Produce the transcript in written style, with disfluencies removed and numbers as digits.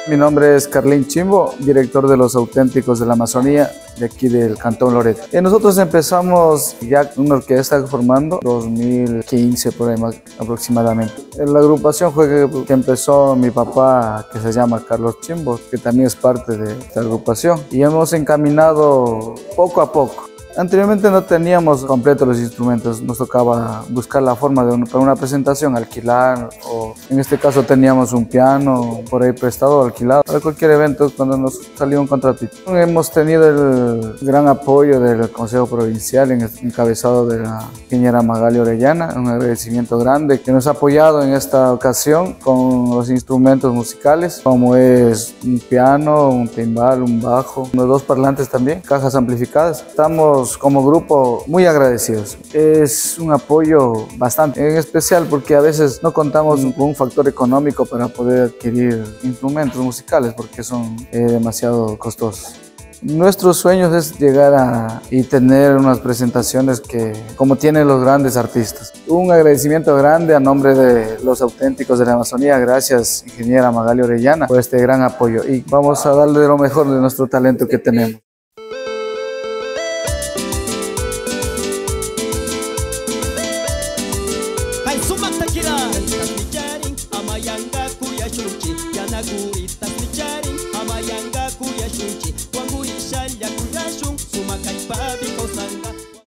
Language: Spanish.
Mi nombre es Carlín Chimbo, director de Los Auténticos de la Amazonía, de aquí del Cantón Loreto. Nosotros empezamos ya una orquesta formando 2015 por ahí aproximadamente. La agrupación fue que empezó mi papá, que se llama Carlos Chimbo, que también es parte de esta agrupación, y hemos encaminado poco a poco. Anteriormente no teníamos completos los instrumentos, nos tocaba buscar la forma de para una presentación, alquilar, o en este caso teníamos un piano por ahí prestado o alquilado para cualquier evento cuando nos salió un contratito. Hemos tenido el gran apoyo del Consejo Provincial encabezado de la ingeniera Magali Orellana, un agradecimiento grande que nos ha apoyado en esta ocasión con los instrumentos musicales como es un piano, un timbal, un bajo, unos 2 parlantes también, cajas amplificadas. Estamos como grupo muy agradecidos. Es un apoyo bastante, en especial porque a veces no contamos con un factor económico para poder adquirir instrumentos musicales porque son demasiado costosos. Nuestros sueños es llegar y tener unas presentaciones como tienen los grandes artistas. Un agradecimiento grande a nombre de Los Auténticos de la Amazonía. Gracias, ingeniera Magali Orellana, por este gran apoyo y vamos a darle lo mejor de nuestro talento que tenemos. Sumak takira, tak bicaring, amayanga kuya cuci, yana gurita.